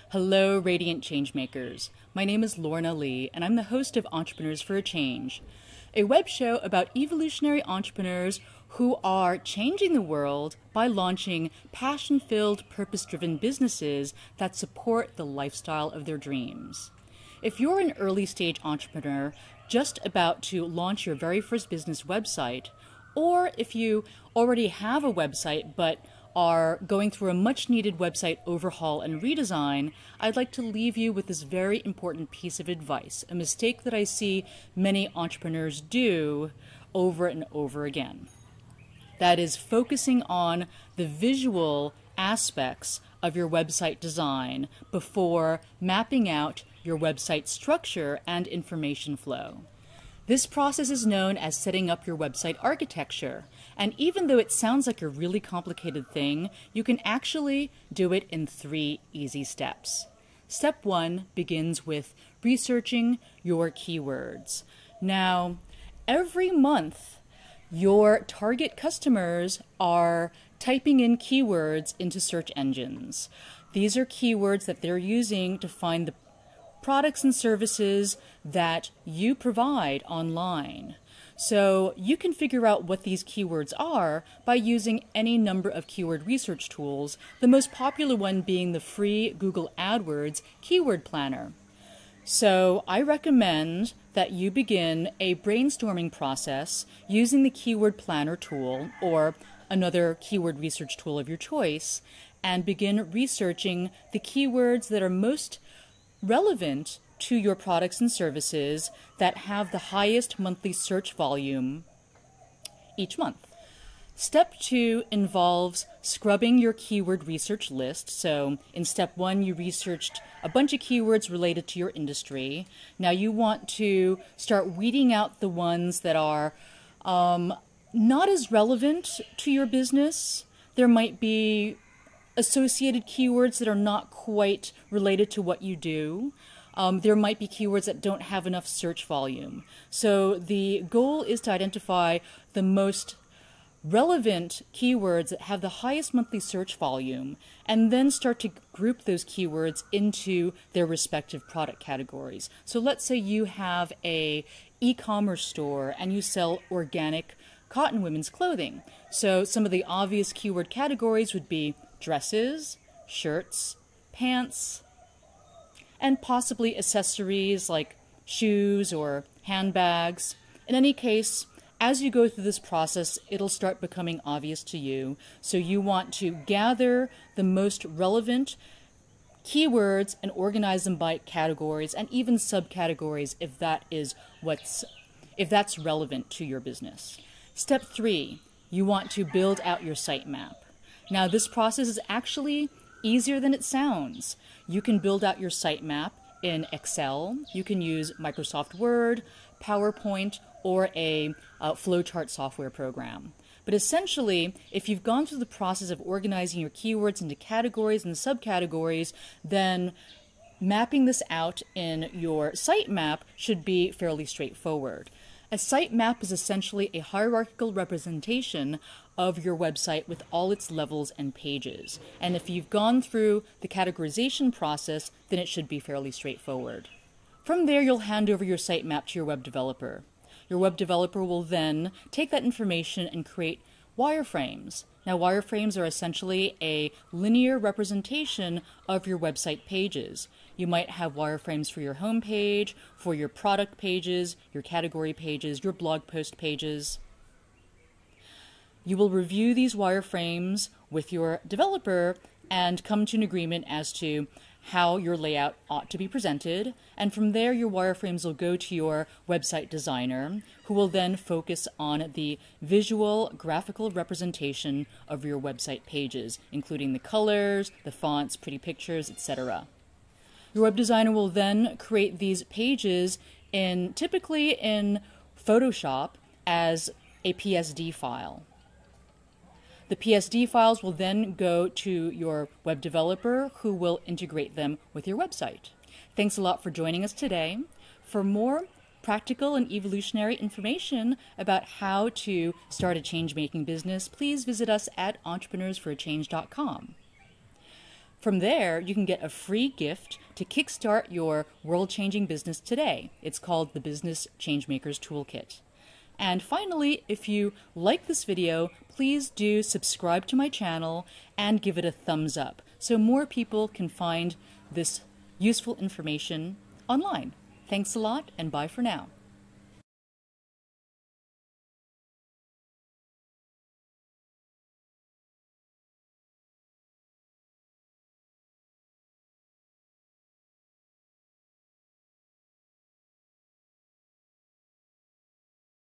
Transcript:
Hello, Radiant Changemakers. My name is Lorna Lee, and I'm the host of Entrepreneurs for a Change, a web show about evolutionary entrepreneurs who are changing the world by launching passion-filled, purpose-driven businesses that support the lifestyle of their dreams. If you're an early-stage entrepreneur just about to launch your very first business website, or if you already have a website but are going through a much-needed website overhaul and redesign, I'd like to leave you with this very important piece of advice, a mistake that I see many entrepreneurs do over and over again. That is focusing on the visual aspects of your website design before mapping out your website structure and information flow. This process is known as setting up your website architecture, and even though it sounds like a really complicated thing, you can actually do it in 3 easy steps. Step 1 begins with researching your keywords. Now, every month, your target customers are typing in keywords into search engines. These are keywords that they're using to find the products and services that you provide online. So you can figure out what these keywords are by using any number of keyword research tools, the most popular one being the free Google Adwords Keyword Planner. So I recommend that you begin a brainstorming process using the Keyword Planner tool or another keyword research tool of your choice, and begin researching the keywords that are most relevant to your products and services that have the highest monthly search volume each month. Step 2 involves scrubbing your keyword research list. So in step 1, you researched a bunch of keywords related to your industry. Now you want to start weeding out the ones that are not as relevant to your business. There might be associated keywords that are not quite related to what you do. There might be keywords that don't have enough search volume. So the goal is to identify the most relevant keywords that have the highest monthly search volume, and then start to group those keywords into their respective product categories. So let's say you have a e-commerce store and you sell organic cotton women's clothing. So some of the obvious keyword categories would be dresses, shirts, pants, and possibly accessories like shoes or handbags. In any case, as you go through this process, it'll start becoming obvious to you. So you want to gather the most relevant keywords and organize them by categories and even subcategories if that's relevant to your business. Step 3, you want to build out your sitemap. Now, this process is actually easier than it sounds. You can build out your sitemap in Excel. You can use Microsoft Word, PowerPoint, or a flowchart software program. But essentially, if you've gone through the process of organizing your keywords into categories and subcategories, then mapping this out in your sitemap should be fairly straightforward. A sitemap is essentially a hierarchical representation of your website with all its levels and pages. And if you've gone through the categorization process, then it should be fairly straightforward. From there, you'll hand over your sitemap to your web developer. Your web developer will then take that information and create wireframes. Now, wireframes are essentially a linear representation of your website pages. You might have wireframes for your home page, for your product pages, your category pages, your blog post pages. You will review these wireframes with your developer and come to an agreement as to how your layout ought to be presented, and from there your wireframes will go to your website designer, who will then focus on the visual graphical representation of your website pages, including the colors, the fonts, pretty pictures, etc. Your web designer will then create these pages typically in Photoshop as a PSD file. The PSD files will then go to your web developer, who will integrate them with your website. Thanks a lot for joining us today. For more practical and evolutionary information about how to start a change-making business, please visit us at entrepreneursforachange.com. From there, you can get a free gift to kickstart your world-changing business today. It's called the Business Changemakers Toolkit. And finally, if you like this video, please do subscribe to my channel and give it a thumbs up so more people can find this useful information online. Thanks a lot, and bye for now.